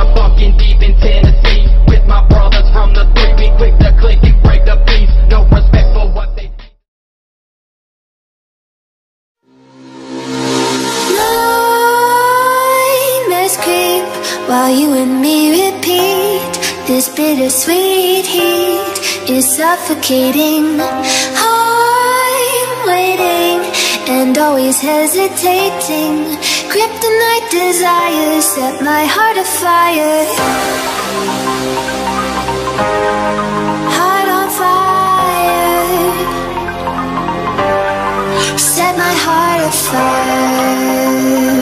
I'm fucking deep in Tennessee with my brothers from the 3. Be quick to click and break the peace. No respect for what they think. Nightmares creep while you and me repeat. This bittersweet heat is suffocating. I'm waiting and always hesitating. Kryptonite desires set my heart afire. Heart on fire. Set my heart afire.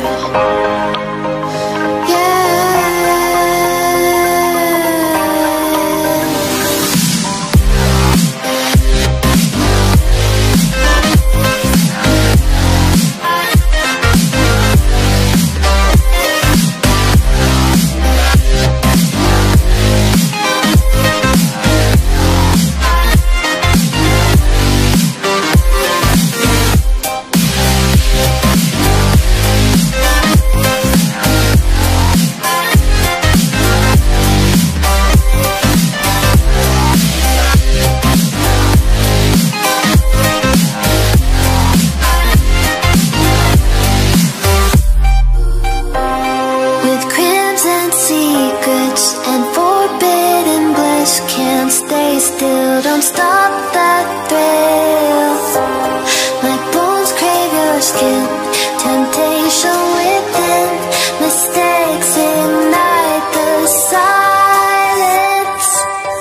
Don't stop that thrill. My bones crave your skin. Temptation within. Mistakes ignite the silence.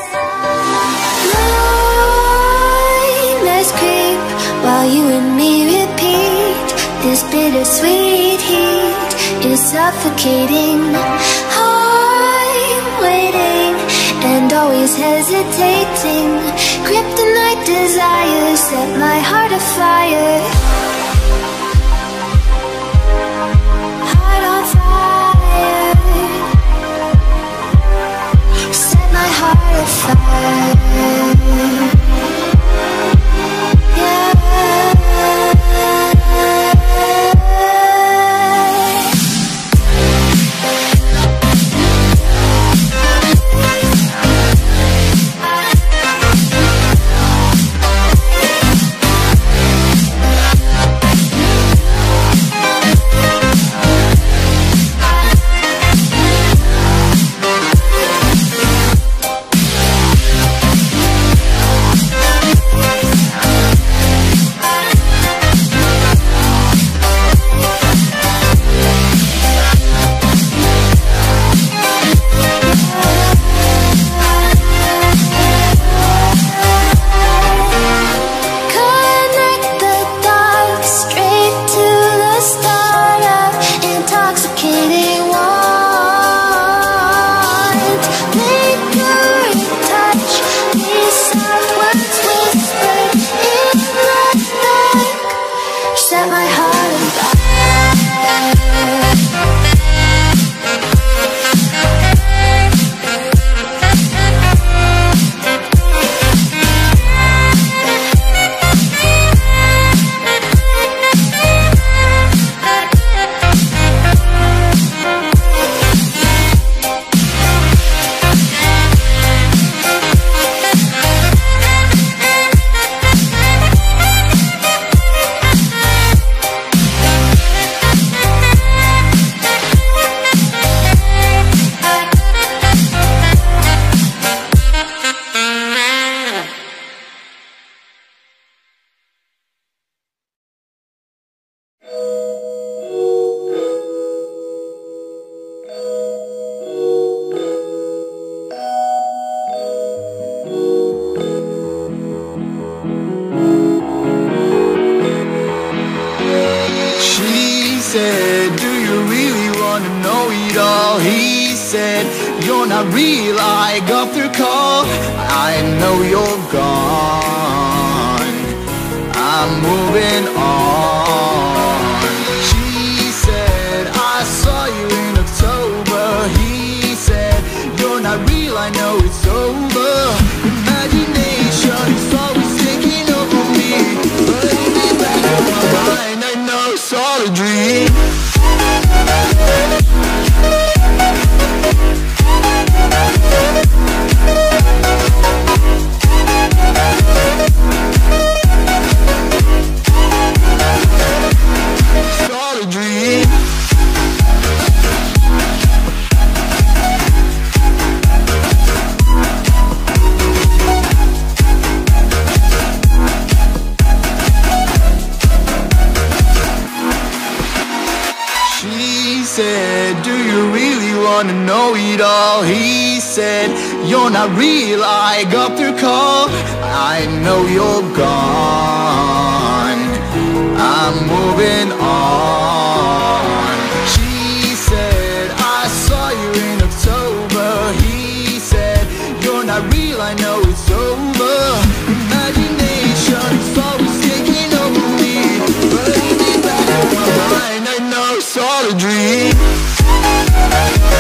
Nightmares creep while you and me repeat. This bittersweet heat is suffocating. I'm waiting and always hesitating. Kryptonite desires set my heart afire. Heart on fire. Set my heart afire. not real, I got their call. I know you're gone, I'm moving on. She said, I saw you in October. He said, you're not real, I know it's over. Imagination is always taking over me, but in the back of my mind I know it's all a dream. said, do you really wanna know it all? He said, you're not real, I got through call. I know you're gone, I'm moving on. She said, I saw you in October. He said, you're not real, I know it's over. Imagination's always taking over me, but in the back of my mind I know it's all a dream.